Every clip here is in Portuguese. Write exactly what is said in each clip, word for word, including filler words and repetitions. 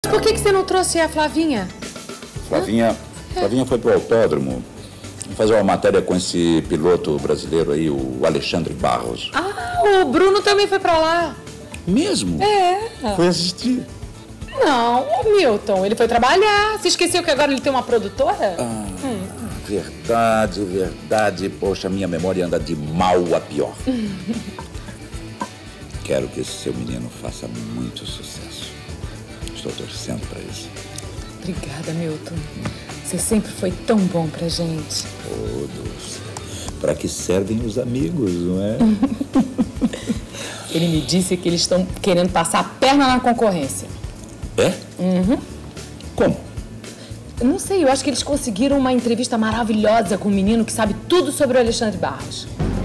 Por que, que você não trouxe a Flavinha? Flavinha, é. Flavinha foi pro autódromo fazer uma matéria com esse piloto brasileiro aí, o Alexandre Barros. Ah, o Bruno também foi pra lá. Mesmo? É. Foi assistir. Não, o Milton, ele foi trabalhar. Você esqueceu que agora ele tem uma produtora? Ah, hum. Verdade, verdade. Poxa, minha memória anda de mal a pior. Quero que esse seu menino faça muito sucesso. Estou torcendo pra isso. Obrigada, Milton. Você sempre foi tão bom pra gente. Oh, Dulce. Pra que servem os amigos, não é? Ele me disse que eles estão querendo passar a perna na concorrência. É? Uhum. Como? Eu não sei, eu acho que eles conseguiram uma entrevista maravilhosa com um menino que sabe tudo sobre o Alexandre Barros.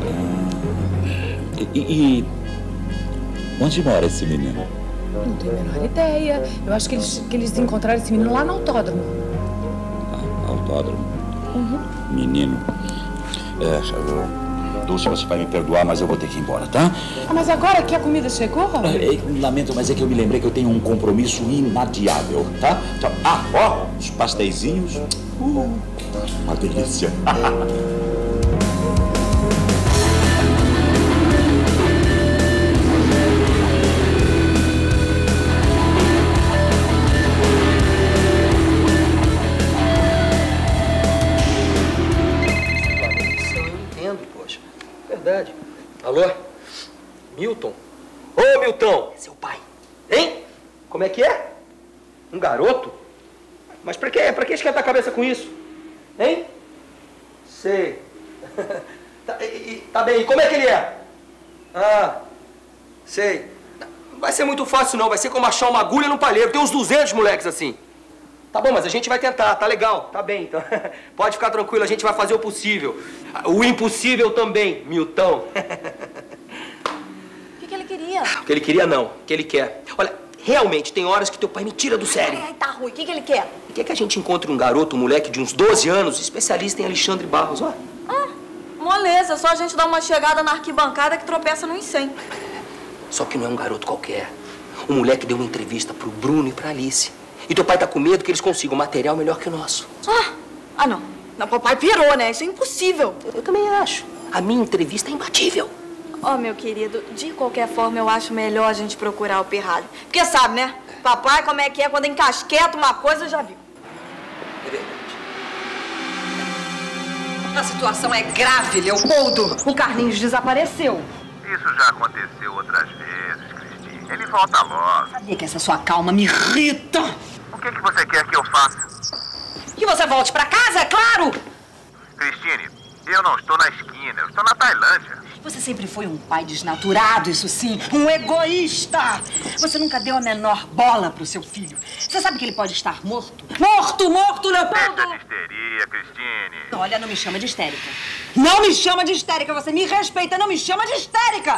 E, e onde mora esse menino? Não tenho a menor ideia. Eu acho que eles, que eles encontraram esse menino lá no autódromo. Ah, autódromo? Uhum. Menino. É, Dulce, você vai me perdoar, mas eu vou ter que ir embora, tá? Ah, mas agora que a comida chegou? É, lamento, mas é que eu me lembrei que eu tenho um compromisso inadiável, tá? Ah, ó, os pasteizinhos. Uh, uma delícia. Verdade. Alô? Milton? Ô, Milton! Seu pai. Hein? Como é que é? Um garoto? Mas pra quê? Pra que esquentar a cabeça com isso? Hein? Sei. tá, e, e, tá bem, e como é que ele é? Ah, sei. Não vai ser muito fácil não, vai ser como achar uma agulha no palheiro. Tem uns duzentos moleques assim. Tá bom, mas a gente vai tentar, tá legal, tá bem, então. Pode ficar tranquilo, a gente vai fazer o possível. O impossível também, Milton. O que, que ele queria? O que ele queria não, o que ele quer. Olha, realmente tem horas que teu pai me tira do sério. Ai, ai, tá ruim, o que, que ele quer? Ele quer que a gente encontre um garoto, um moleque de uns doze anos, especialista em Alexandre Barros, ó. Ah, moleza, só a gente dar uma chegada na arquibancada que tropeça no incêndio. Só que não é um garoto qualquer. O moleque deu uma entrevista pro Bruno e pra Alice. E teu pai tá com medo que eles consigam material melhor que o nosso. Ah, ah não. Não, papai pirou, né? Isso é impossível. Eu, eu também acho. A minha entrevista é imbatível. Ó, oh, meu querido, de qualquer forma, eu acho melhor a gente procurar o Pirralho. Porque sabe, né? Papai, como é que é? Quando encasqueta uma coisa, já viu. É verdade. A situação é grave, Leopoldo. O Carlinhos desapareceu. Isso já aconteceu outras vezes, Cristine. Ele volta logo. Sabia que essa sua calma me irrita. O que, que você quer que eu faça? Que você volte pra casa, é claro! Cristine, eu não estou na esquina, eu estou na Tailândia. Você sempre foi um pai desnaturado, isso sim, um egoísta. Você nunca deu a menor bola pro seu filho. Você sabe que ele pode estar morto? Morto, morto, Leopoldo! Deixa de histeria, Cristine. Olha, não me chama de histérica. Não me chama de histérica, você me respeita, não me chama de histérica!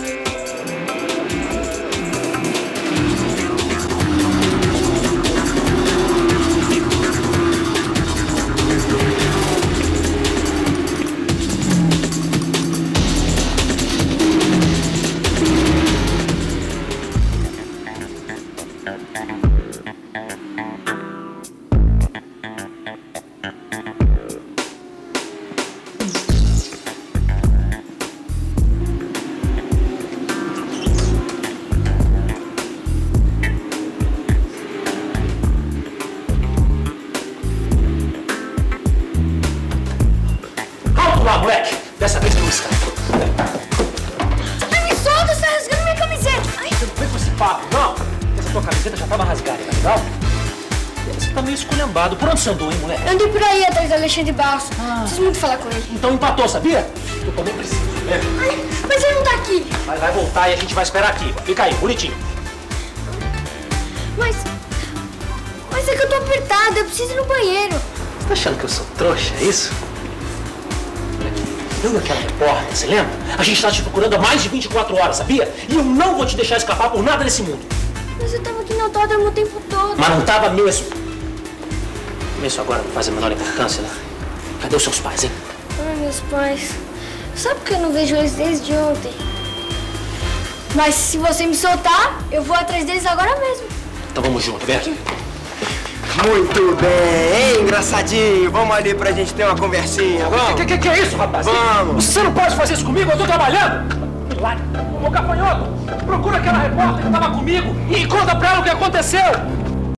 Moleque, dessa vez não está. Ai, me solta, você tá rasgando minha camiseta. Ai. Você não vem com esse papo, não? Essa tua camiseta já tava rasgada, tá legal? Você tá meio esculhambado. Por onde você andou, hein, moleque? Eu andei por aí atrás do Alexandre Barros. Ah. Preciso muito falar com ele. Então empatou, sabia? Eu também preciso. É. Ai, mas ele não tá aqui. Mas vai voltar e a gente vai esperar aqui. Fica aí, bonitinho. Mas... Mas é que eu tô apertada, eu preciso ir no banheiro. Você tá achando que eu sou trouxa, é isso? Lembra aquela repórter, você lembra? A gente tá te procurando há mais de vinte e quatro horas, sabia? E eu não vou te deixar escapar por nada nesse mundo. Mas eu tava aqui no autódromo o tempo todo. Mas não tava mesmo. Isso agora não faz a menor importância, né? Cadê os seus pais, hein? Ai, meus pais. Sabe que eu não vejo eles desde ontem? Mas se você me soltar, eu vou atrás deles agora mesmo. Então vamos junto, vem. Muito bem, hein, engraçadinho? Vamos ali pra gente ter uma conversinha, vamos? Que, que, que é isso, rapaz? Vamos! Você não pode fazer isso comigo, eu tô trabalhando! Milagre! Ô, gafanhoto, procura aquela repórter que tava comigo e conta pra ela o que aconteceu!